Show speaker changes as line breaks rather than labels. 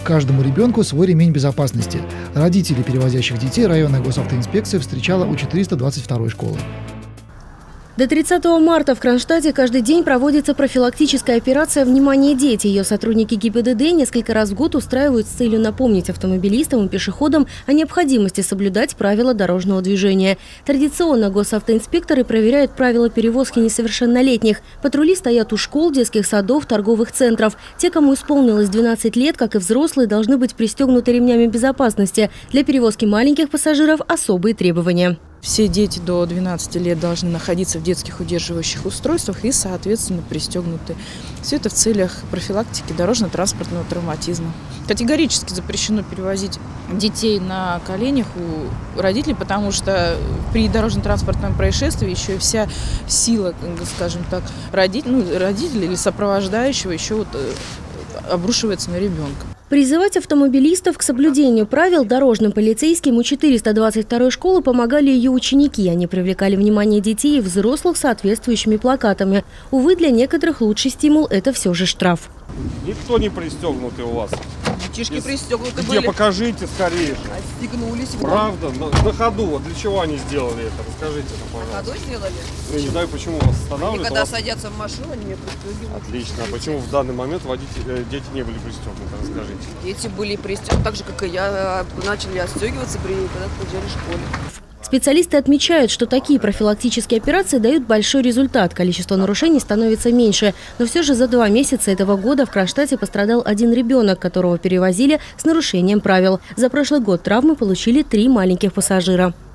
Каждому ребенку свой ремень безопасности. Родители перевозящих детей районная госавтоинспекция встречала у 422-й школы.
До 30 марта в Кронштадте каждый день проводится профилактическая операция «Внимание, дети». Ее сотрудники ГИБДД несколько раз в год устраивают с целью напомнить автомобилистам и пешеходам о необходимости соблюдать правила дорожного движения. Традиционно госавтоинспекторы проверяют правила перевозки несовершеннолетних. Патрули стоят у школ, детских садов, торговых центров. Те, кому исполнилось 12 лет, как и взрослые, должны быть пристегнуты ремнями безопасности. Для перевозки маленьких пассажиров особые требования.
Все дети до 12 лет должны находиться в детских удерживающих устройствах и, соответственно, пристегнуты. Все это в целях профилактики дорожно-транспортного травматизма. Категорически запрещено перевозить детей на коленях у родителей, потому что при дорожно-транспортном происшествии еще и вся сила, скажем так, родителей или сопровождающего еще обрушивается на ребенка.
Призывать автомобилистов к соблюдению правил дорожным полицейским у 422-й школы помогали ее ученики. Они привлекали внимание детей и взрослых соответствующими плакатами. Увы, для некоторых лучший стимул – это все же штраф.
Никто не пристегнутый у вас.
Детишки пристегнуты
Где?
были.
Покажите скорее.
Отстегнулись.
Правда? На ходу. Вот для чего они сделали это? Расскажите нам, пожалуйста.
На ходу сделали?
Я не знаю, почему вас останавливают.
Когда садятся в машину, они меня пристегивают.
Отлично. А почему в данный момент дети не были пристегнуты? Расскажите.
Дети были пристегнуты, так же, как и я. Начали отстегиваться, когда приезжали в школе.
Специалисты отмечают, что такие профилактические операции дают большой результат. Количество нарушений становится меньше. Но все же за 2 месяца этого года в Кронштадте пострадал 1 ребенок, которого перевозили с нарушением правил. За прошлый год травмы получили 3 маленьких пассажира.